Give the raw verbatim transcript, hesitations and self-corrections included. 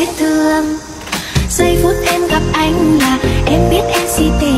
biết thương. Giây phút em gặp anh là em biết em si tình.